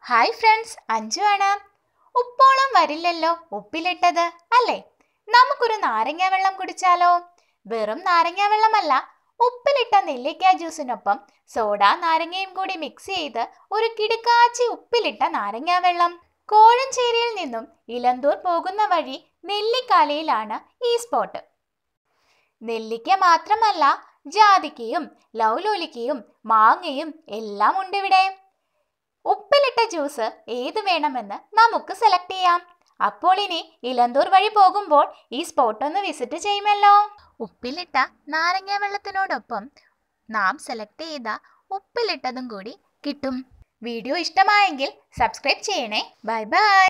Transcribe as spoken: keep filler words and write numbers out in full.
Hi friends, Anju ആണ്. ഉപ്പോളം വരില്ലല്ലോ ഉപ്പിലിട്ടത് അല്ലേ? നമുക്കൊരു നാരങ്ങ വെള്ളം കുടിച്ചാലോ? വെറും നാരങ്ങ വെള്ളമല്ല, ഉപ്പിലിട്ട നെല്ലിക്ക ജ്യൂസിനൊപ്പം സോഡാ നാരങ്ങയും കൂടി മിക്സ് ചെയ്ത് ഒരു കിടുക്കാച്ചി ഉപ്പിലിട്ട നാരങ്ങ വെള്ളം. കോഴഞ്ചേരിയിൽ നിന്നും ഇലന്തൂർ പോകുന്ന വഴി നെല്ലിക്കാലയിലാണ് ഈ സ്പോട്ട്. നെല്ലിക്ക മാത്രമല്ല, ജാതിക്കയും ലൗലോലിക്കയും മാങ്ങയും എല്ലാം ഉണ്ട് ഇവിടെ. ഉപ്പിലിട്ട ജ്യൂസ് ഏത് വേണമെന്ന് നമുക്ക് സെലക്ട് ചെയ്യാം. അപ്പോൾ ഇനി ഇലന്തൂർ വഴി പോകുമ്പോൾ ഈ സ്പോട്ട് ഒന്ന് വിസിറ്റ് ചെയ്യുമല്ലോ. ഉപ്പിലിട്ട നാരങ്ങ വെള്ളത്തിനോടൊപ്പം നാം സെലക്ട് ചെയ്ത ഉപ്പിലിട്ടതും കൂടി കിട്ടും. വീഡിയോ ഇഷ്ടമായെങ്കിൽ സബ്സ്ക്രൈബ് ചെയ്യണേ. Bye by.